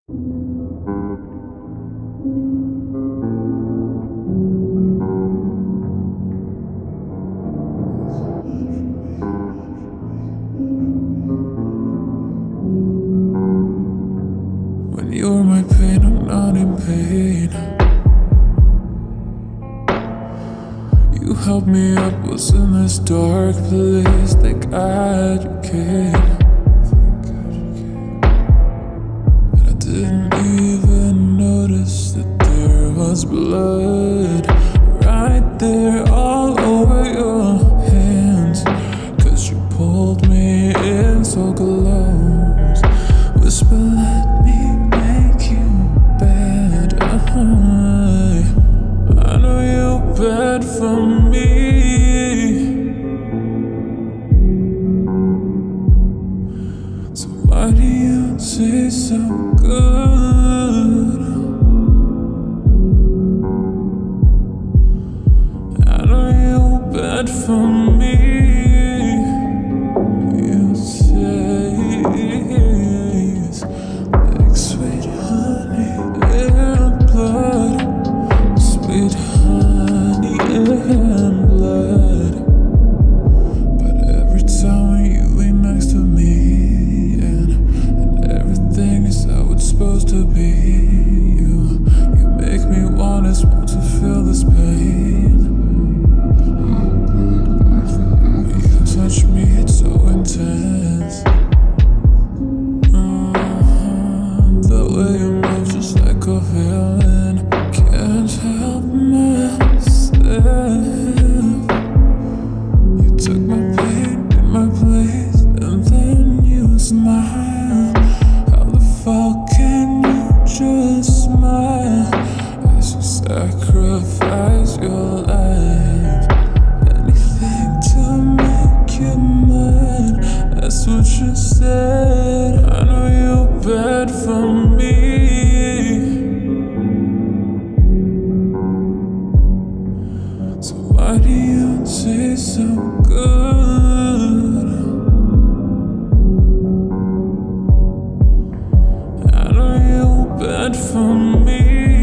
When you're my pain, I'm not in pain. You helped me up, was in this dark place. Thank God you came. And I didn't even notice that there was blood right there all over your hands. 'Cause you pulled me in so close. Whisper, let me make you bad. I know you're bad for me. So why do you taste so good? I know you're bad for me. You taste like sweet honey and blood. Sweet honey and blood. But every time you lay next to me, and everything is how it's supposed to be, you make me want to feel this pain. You touch me, it's so intense. The way you move, just like a villain. Can't help myself. You took my pain in my place, and then you smile. How the fuck can you just smile as you sacrifice your life? Anything to make you mine. That's what you said. I know you're bad for me. So why do you taste so good? I know you're bad for me.